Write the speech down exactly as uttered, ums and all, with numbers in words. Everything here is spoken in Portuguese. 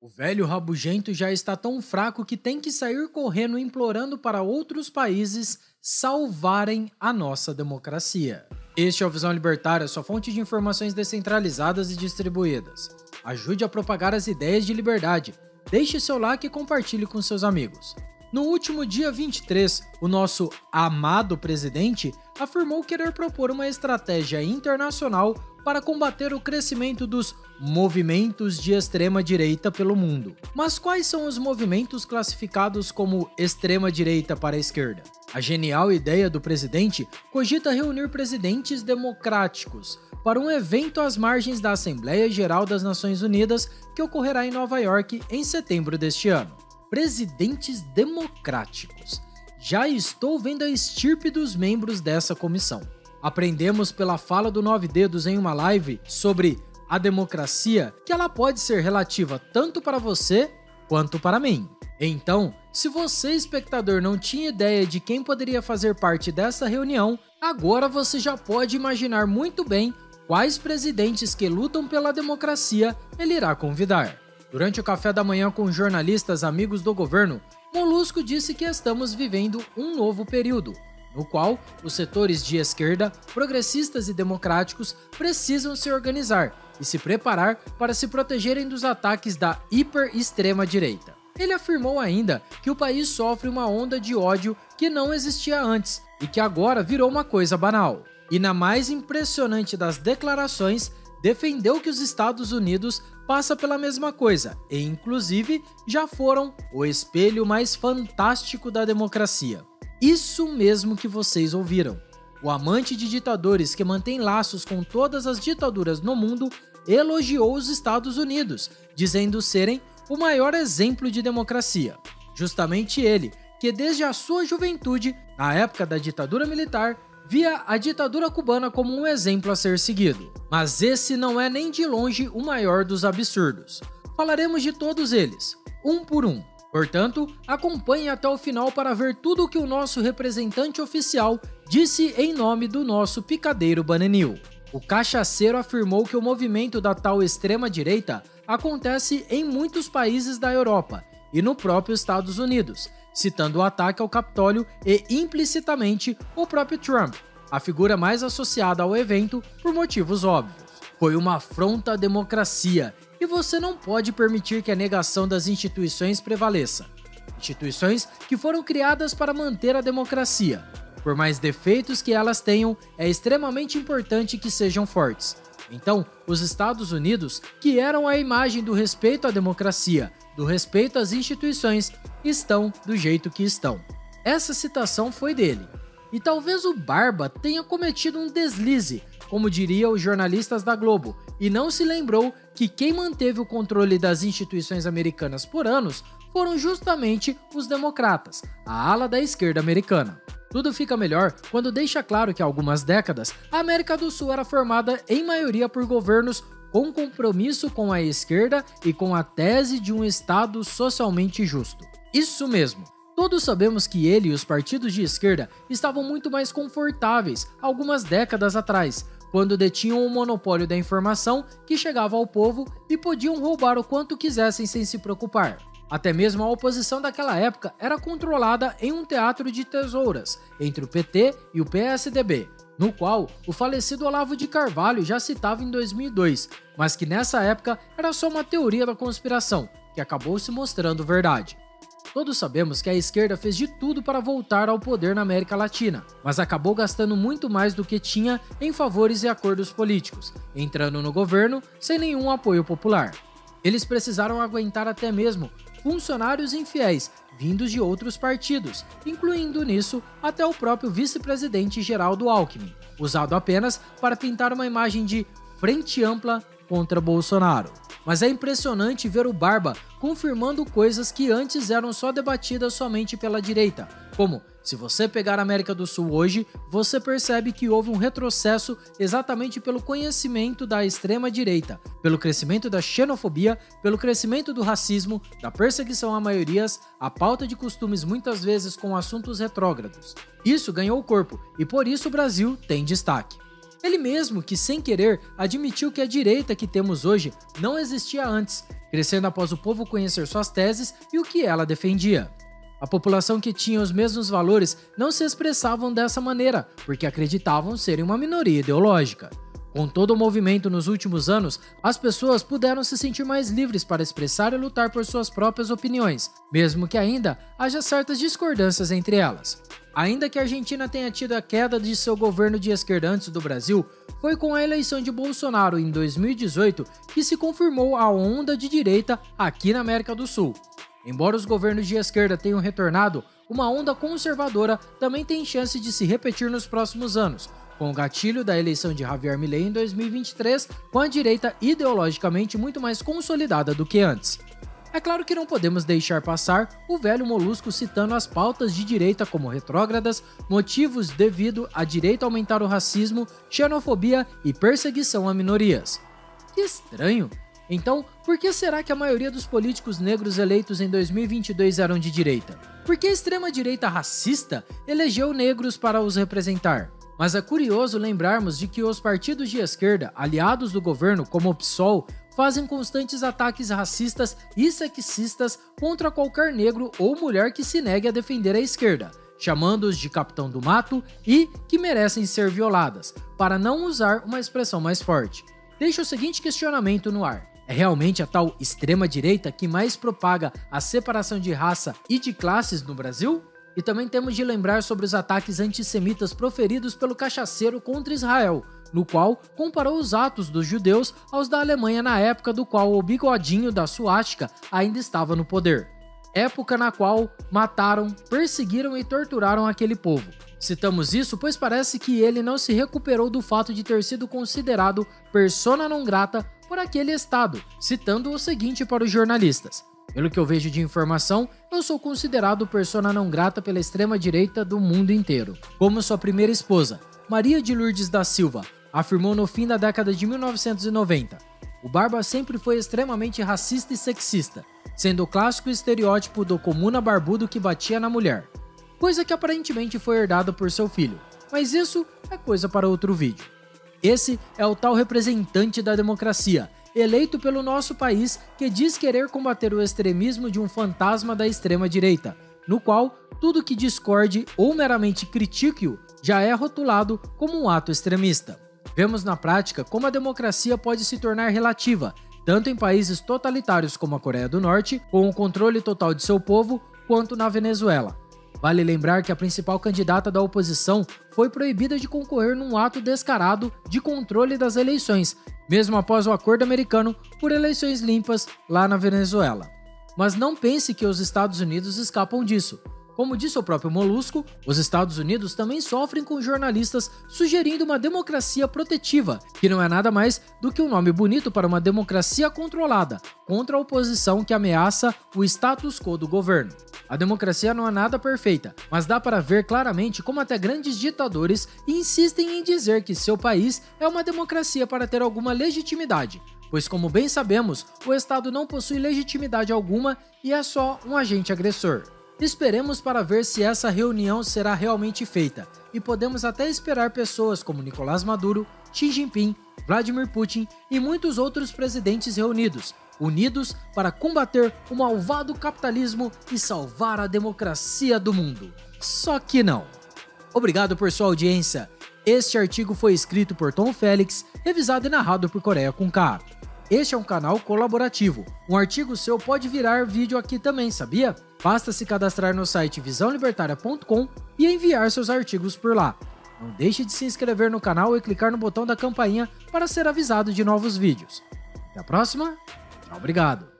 O velho rabugento já está tão fraco que tem que sair correndo implorando para outros países salvarem a nossa democracia. Este é o Visão Libertária, sua fonte de informações descentralizadas e distribuídas. Ajude a propagar as ideias de liberdade. Deixe seu like e compartilhe com seus amigos. No último dia vinte e três, o nosso amado presidente afirmou querer propor uma estratégia internacional para combater o crescimento dos movimentos de extrema-direita pelo mundo. Mas quais são os movimentos classificados como extrema-direita para a esquerda? A genial ideia do presidente cogita reunir presidentes democráticos para um evento às margens da Assembleia Geral das Nações Unidas que ocorrerá em Nova York em setembro deste ano. Presidentes democráticos. Já estou vendo a estirpe dos membros dessa comissão. Aprendemos pela fala do Nove Dedos em uma live sobre a democracia que ela pode ser relativa tanto para você quanto para mim. Então, se você, espectador, não tinha ideia de quem poderia fazer parte dessa reunião, agora você já pode imaginar muito bem quais presidentes que lutam pela democracia ele irá convidar. Durante o café da manhã com jornalistas amigos do governo, Molusco disse que estamos vivendo um novo período, no qual os setores de esquerda, progressistas e democráticos precisam se organizar e se preparar para se protegerem dos ataques da hiper-extrema-direita. Ele afirmou ainda que o país sofre uma onda de ódio que não existia antes e que agora virou uma coisa banal. E na mais impressionante das declarações, defendeu que os Estados Unidos passa pela mesma coisa e, inclusive, já foram o espelho mais fantástico da democracia. Isso mesmo que vocês ouviram. O amante de ditadores que mantém laços com todas as ditaduras no mundo elogiou os Estados Unidos, dizendo serem o maior exemplo de democracia. Justamente ele, que desde a sua juventude, na época da ditadura militar, via a ditadura cubana como um exemplo a ser seguido. Mas esse não é nem de longe o maior dos absurdos. Falaremos de todos eles, um por um. Portanto, acompanhe até o final para ver tudo o que o nosso representante oficial disse em nome do nosso picadeiro Bananil. O cachaceiro afirmou que o movimento da tal extrema-direita acontece em muitos países da Europa e no próprio Estados Unidos, citando o ataque ao Capitólio e, implicitamente, o próprio Trump, a figura mais associada ao evento por motivos óbvios. Foi uma afronta à democracia e você não pode permitir que a negação das instituições prevaleça. Instituições que foram criadas para manter a democracia. Por mais defeitos que elas tenham, é extremamente importante que sejam fortes. Então, os Estados Unidos, que eram a imagem do respeito à democracia, do respeito às instituições, estão do jeito que estão. Essa citação foi dele. E talvez o Barba tenha cometido um deslize, como diriam os jornalistas da Globo, e não se lembrou que quem manteve o controle das instituições americanas por anos foram justamente os democratas, a ala da esquerda americana. Tudo fica melhor quando deixa claro que há algumas décadas a América do Sul era formada em maioria por governos com compromisso com a esquerda e com a tese de um Estado socialmente justo. Isso mesmo, todos sabemos que ele e os partidos de esquerda estavam muito mais confortáveis algumas décadas atrás, quando detinham o monopólio da informação que chegava ao povo e podiam roubar o quanto quisessem sem se preocupar. Até mesmo a oposição daquela época era controlada em um teatro de tesouras entre o P T e o P S D B, no qual o falecido Olavo de Carvalho já citava em dois mil e dois, mas que nessa época era só uma teoria da conspiração, que acabou se mostrando verdade. Todos sabemos que a esquerda fez de tudo para voltar ao poder na América Latina, mas acabou gastando muito mais do que tinha em favores e acordos políticos, entrando no governo sem nenhum apoio popular. Eles precisaram aguentar até mesmo funcionários infiéis vindos de outros partidos, incluindo nisso até o próprio vice-presidente Geraldo Alckmin, usado apenas para pintar uma imagem de frente ampla contra Bolsonaro. Mas é impressionante ver o Barba confirmando coisas que antes eram só debatidas somente pela direita, como, se você pegar a América do Sul hoje, você percebe que houve um retrocesso exatamente pelo conhecimento da extrema-direita, pelo crescimento da xenofobia, pelo crescimento do racismo, da perseguição a maiorias, a pauta de costumes muitas vezes com assuntos retrógrados. Isso ganhou corpo e por isso o Brasil tem destaque. Ele mesmo que, sem querer, admitiu que a direita que temos hoje não existia antes, crescendo após o povo conhecer suas teses e o que ela defendia. A população que tinha os mesmos valores não se expressavam dessa maneira, porque acreditavam serem uma minoria ideológica. Com todo o movimento nos últimos anos, as pessoas puderam se sentir mais livres para expressar e lutar por suas próprias opiniões, mesmo que ainda haja certas discordâncias entre elas. Ainda que a Argentina tenha tido a queda de seu governo de esquerda antes do Brasil, foi com a eleição de Bolsonaro em dois mil e dezoito que se confirmou a onda de direita aqui na América do Sul. Embora os governos de esquerda tenham retornado, uma onda conservadora também tem chance de se repetir nos próximos anos, com o gatilho da eleição de Javier Milei em dois mil e vinte e três, com a direita ideologicamente muito mais consolidada do que antes. É claro que não podemos deixar passar o velho Molusco citando as pautas de direita como retrógradas, motivos devido à direita aumentar o racismo, xenofobia e perseguição a minorias. Que estranho! Então, por que será que a maioria dos políticos negros eleitos em dois mil e vinte e dois eram de direita? Por que a extrema-direita racista elegeu negros para os representar? Mas é curioso lembrarmos de que os partidos de esquerda, aliados do governo como o PSOL, fazem constantes ataques racistas e sexistas contra qualquer negro ou mulher que se negue a defender a esquerda, chamando-os de capitão do mato e que merecem ser violadas, para não usar uma expressão mais forte. Deixa o seguinte questionamento no ar. É realmente a tal extrema-direita que mais propaga a separação de raça e de classes no Brasil? E também temos de lembrar sobre os ataques antissemitas proferidos pelo cachaceiro contra Israel, no qual comparou os atos dos judeus aos da Alemanha na época do qual o bigodinho da suástica ainda estava no poder. Época na qual mataram, perseguiram e torturaram aquele povo. Citamos isso pois parece que ele não se recuperou do fato de ter sido considerado persona non grata por aquele estado, citando o seguinte para os jornalistas: pelo que eu vejo de informação, eu sou considerado persona não grata pela extrema-direita do mundo inteiro. Como sua primeira esposa, Maria de Lourdes da Silva, afirmou no fim da década de mil novecentos e noventa, o Barba sempre foi extremamente racista e sexista, sendo o clássico estereótipo do comuna barbudo que batia na mulher, coisa que aparentemente foi herdada por seu filho, mas isso é coisa para outro vídeo. Esse é o tal representante da democracia, eleito pelo nosso país, que diz querer combater o extremismo de um fantasma da extrema-direita, no qual tudo que discorde ou meramente critique-o já é rotulado como um ato extremista. Vemos na prática como a democracia pode se tornar relativa, tanto em países totalitários como a Coreia do Norte, com o controle total de seu povo, quanto na Venezuela. Vale lembrar que a principal candidata da oposição foi proibida de concorrer num ato descarado de controle das eleições, mesmo após o acordo americano por eleições limpas lá na Venezuela. Mas não pense que os Estados Unidos escapam disso. Como disse o próprio Molusco, os Estados Unidos também sofrem com jornalistas sugerindo uma democracia protetiva, que não é nada mais do que um nome bonito para uma democracia controlada, contra a oposição que ameaça o status quo do governo. A democracia não é nada perfeita, mas dá para ver claramente como até grandes ditadores insistem em dizer que seu país é uma democracia para ter alguma legitimidade, pois como bem sabemos, o Estado não possui legitimidade alguma e é só um agente agressor. Esperemos para ver se essa reunião será realmente feita, e podemos até esperar pessoas como Nicolás Maduro, Xi Jinping, Vladimir Putin e muitos outros presidentes reunidos, unidos para combater o malvado capitalismo e salvar a democracia do mundo. Só que não. Obrigado por sua audiência. Este artigo foi escrito por Tom Félix, revisado e narrado por Coreia com K. Este é um canal colaborativo. Um artigo seu pode virar vídeo aqui também, sabia? Basta se cadastrar no site visão libertária ponto com e enviar seus artigos por lá. Não deixe de se inscrever no canal e clicar no botão da campainha para ser avisado de novos vídeos. Até a próxima. Tchau, obrigado.